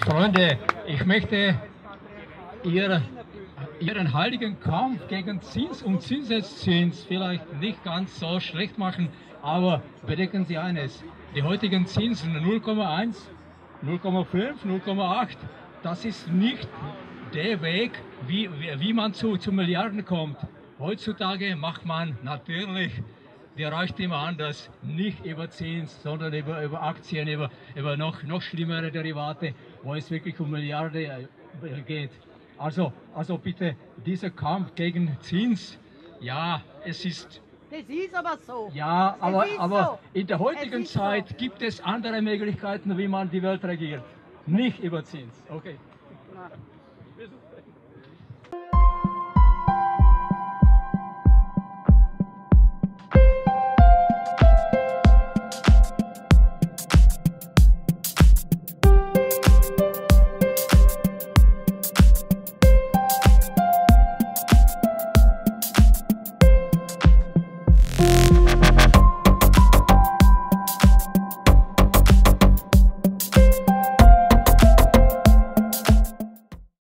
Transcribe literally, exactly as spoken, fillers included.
Freunde, ich möchte Ihr, Ihren heiligen Kampf gegen Zins und Zinseszins vielleicht nicht ganz so schlecht machen, aber bedenken Sie eines, die heutigen Zinsen null Komma eins, null Komma fünf, null Komma acht, das ist nicht der Weg, wie, wie, wie man zu, zu Milliarden kommt. Heutzutage macht man natürlich die Reichtümer anders, nicht über Zins, sondern über, über Aktien, über, über noch, noch schlimmere Derivate, wo es wirklich um Milliarden geht. Also, also bitte, dieser Kampf gegen Zins, ja, es ist... Das ist aber so. Ja, aber, aber so. in der heutigen Zeit so. gibt es andere Möglichkeiten, wie man die Welt regiert. Nicht über Zins. Okay. Na.